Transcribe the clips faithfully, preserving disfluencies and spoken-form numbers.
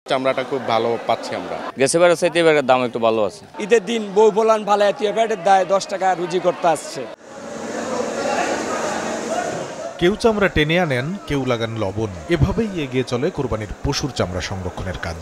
চামড়াটা খুব ভালো পাচ্ছি আমরা। গেছে বারে চাইতে এবারের দাম একটু ভালো আছে। ঈদের দিন বউ বলান ভালো এতিয়ে পেটের দায় দশ টাকা রুজি করতে আসছে। কেউ চামড়া টেনে আনেন, কেউ লাগান লবণ। এভাবেই এগিয়ে চলে কোরবানির পশুর চামড়া সংরক্ষণের কাজ।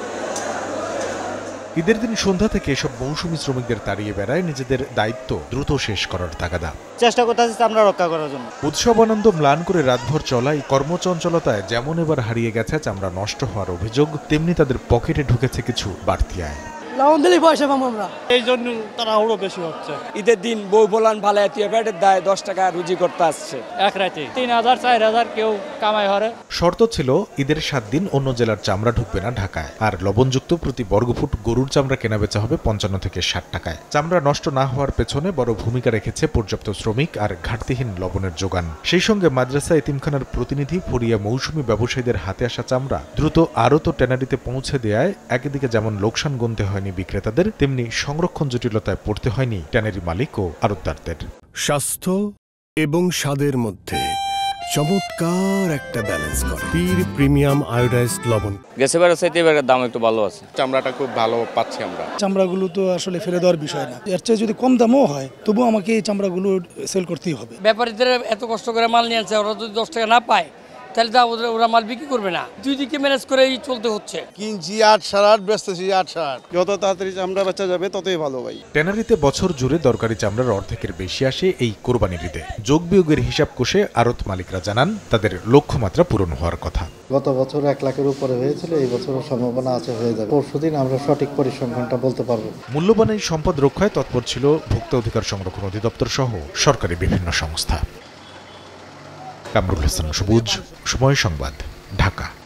ঈদের দিন সন্ধ্যা থেকে এসব মৌসুমী শ্রমিকদের তাড়িয়ে বেড়ায় নিজেদের দায়িত্ব দ্রুত শেষ করার তাগাদা। চেষ্টা করতেছি চামড়া রক্ষা করার জন্য। উৎসব আনন্দ ম্লান করে রাতভর চলাই কর্মচঞ্চলতায় যেমন এবার হারিয়ে গেছে চামড়া নষ্ট হওয়ার অভিযোগ, তেমনি তাদের পকেটে ঢুকেছে কিছু বাড়তি আয়। এই জন্য তাড়াহুড়ো বেশি হচ্ছে। ঈদের দিন বউ বলান ভালো এতিয়ে পেটের দায় দশ টাকা রুজি করতে আসছে। এক রাতে তিন হাজার চার হাজার কেউ কামাই হরে। শর্ত ছিল ঈদের সাত দিন অন্য জেলার চামড়া ঢুকবে না ঢাকায়, আর লবণযুক্ত প্রতি বর্গফুট গরুর চামড়া কেনা বেচা হবে পঞ্চান্ন থেকে ষাট টাকায়। চামড়া নষ্ট না হওয়ার পেছনে বড় ভূমিকা রেখেছে পর্যাপ্ত শ্রমিক আর ঘাটতিহীন লবণের যোগান। সেই সঙ্গে মাদ্রাসা এতিমখানার প্রতিনিধি ফরিয়া মৌসুমী ব্যবসায়ীদের হাতে আসা চামড়া দ্রুত আড়ত ও ট্যানারিতে পৌঁছে দেয়ায় একদিকে যেমন লোকসান গুনতে হয়নি বিক্রেতাদের, তেমনি সংরক্ষণ জটিলতায় পড়তে হয়নি ট্যানারি মালিক ও আড়তদারদের। স্বাস্থ্য এবং স্বাদের মধ্যে চমৎকার একটা ব্যালেন্স করে পীর প্রিমিয়াম আয়োডাইজড লবণ। গেছে বারে চাইতে এবারের দাম একটু ভালো আছে। চামড়াটা খুব ভালো পাচ্ছি আমরা। চামড়াগুলো তো আসলে ফেলে দেওয়ার বিষয় না, এর চেয়ে যদি কম দামও হয় তবু আমাকে এই চামড়াগুলো সেল করতেই হবে। ব্যাপারীদের এত কষ্ট করে মাল নিয়ে আনছে, ওরা যদি দশ টাকা না পায় তাহলে তা ওরা মাল বিক্রি করবে না। দুই দিকে ম্যানেজ করেই চলতে হচ্ছে। কিনছি আট সাড়ে আট বেচতেছি আট সাড়ে আট। যত তাড়াতাড়ি চামড়া বেচা যাবে ততই ভালো ভাই। ট্যানারিতে বছর জুড়ে দরকারি চামড়ার অর্ধেকের বেশি আসে এই কোরবানির ঈদে। যোগ বিয়োগের হিসাব কষে আড়ত মালিকরা জানান তাদের লক্ষ্যমাত্রা পূরণ হওয়ার কথা। গত বছর এক লাখের উপরে হয়েছিল, এই বছরের সম্ভাবনা আছে হয়ে যাবে। পরশুদিন আমরা সঠিক পরিসংখ্যানটা বলতে পারবো। মূল্যবান এই সম্পদ রক্ষায় তৎপর ছিল ভোক্তা অধিকার সংরক্ষণ অধিদপ্তর সহ সরকারি বিভিন্ন সংস্থা। কামরুল হাসান সবুজ, সময় সংবাদ, ঢাকা।